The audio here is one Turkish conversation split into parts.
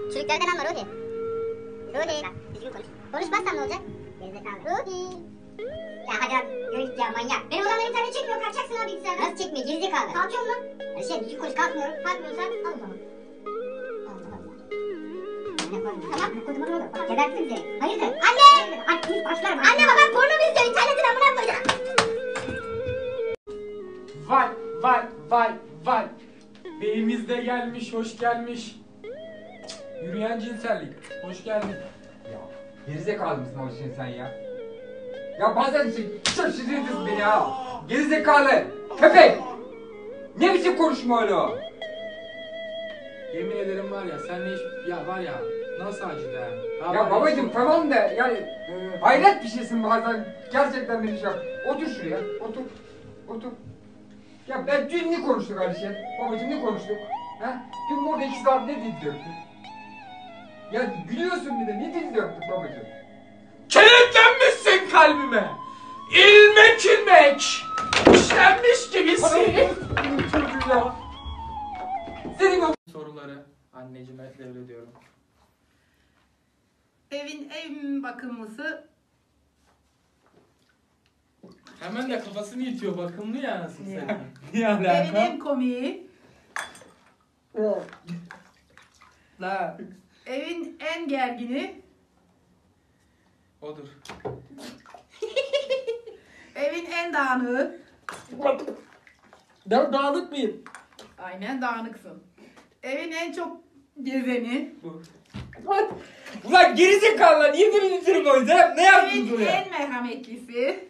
Çürüklerden alma Ruhi. Ruhi. Düzgün konuş. Konuşmazsam ne olacak? Gerizekalı. Ruhi. Ya hadi abi yürü ya manyak. Benim odamda internet çekmiyor, kalkacaksın abi bilgisayardan. Nasıl çekmiyor gerizekalı? Kalkıyorum lan. Hani şey düzgün konuş, kalkmıyorum. Kalkmıyorsan al o zaman. Tamam koduma ne olur? Bak gebertirim seni. Hayırdır? Anne! Anne başlarım. Anne babam porno mu izliyor? İnternetin amına koyacağım. Vay vay vay vay. Beyimiz de gelmiş, hoş gelmiş. Yürüyen cinsellik, hoş geldin. Ya gerizekalı mısın o işin sen ya? Ya bazen şaşırtıyorsun beni ha. Gerizekalı, köpek. Ne biçim konuşma öyle o? Yemin ederim var ya, senle hiç... Ya var ya, nasıl acıdı ya? Ya babacım tamam da yani hayret bir şeysin bazen. Gerçekten beni şey yap. Otur şuraya, otur. Otur. Ya ben dün ne konuştuk Alişe? Babacım ne konuştuk? Ha? Dün burada 2 saat ne dil döktük? Ya gülüyorsun bir de ne dil döktük babacım? Kilitlenmişsin kalbime. İlmek ilmek. İşlenmiş gibisin. Çocuğum ya. Senin o... Soruları anneciğime devrediyorum. Evin en bakımlısı. Hemen de kafasını itiyor, bakımlı ya nasıl Ya. sen. Niye Evin alaka? en komiği. La. Evin en gergini. Odur. Evin en dağınığı. Ben dağınık mıyım? Aynen dağınıksın. Evin en çok gezeni. Bu. What? Ulan gerizekalı niye böyle bitirim o yüzden? Ne yaptın Evin buraya? en merhametlisi.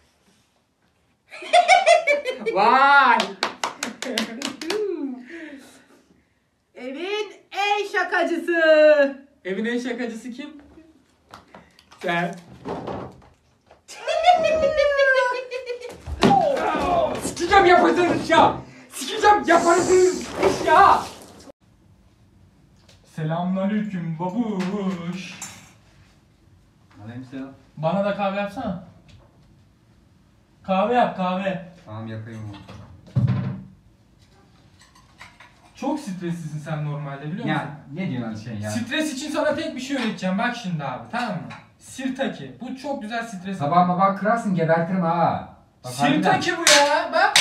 Vay! Evin en şakacısı. Evin en şakacısı kim? Sen. Sikeceğim yaparsınız ya! Sikeceğim yaparsınız iş ya! Selamünaleyküm babuş. Aleykümselam. Bana da kahve yapsana. Kahve yap, kahve. Tamam yapayım onu. Çok streslisin sen normalde biliyor musun? Ya ne diyorsun şey ya? Stres için sana tek bir şey öğreteceğim. Bak şimdi abi, tamam mı? Sirtaki. Bu çok güzel stres. Sabah baba kırarsın gebertirim ha. Bak, Sirtaki bu ya. Bak.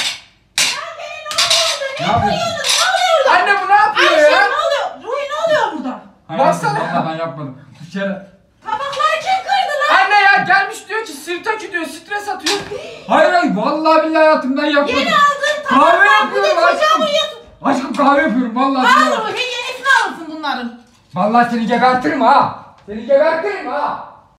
ne yapıyorsun? Anne bu ne yapıyor Ayşe ya? ne oluyor? Ruhi ne oluyor burada? Baksana. Valla ben yapmadım. Dışarı. Tabaklar kim kırdı lan? Anne ya gelmiş diyor ki sirtaki diyor, stres atıyor. Hayır hayır vallahi billahi hayatımdan yapmadım. Yeni aldığın Kahve tabaklar bir de yapıyorum çocuğa aşkım. vuruyorsun. Aşkım kahve yapıyorum vallahi. Al billahi. Ruhi yenisini alırsın bunların. Vallahi seni gebertirim ha. Seni gebertirim ha.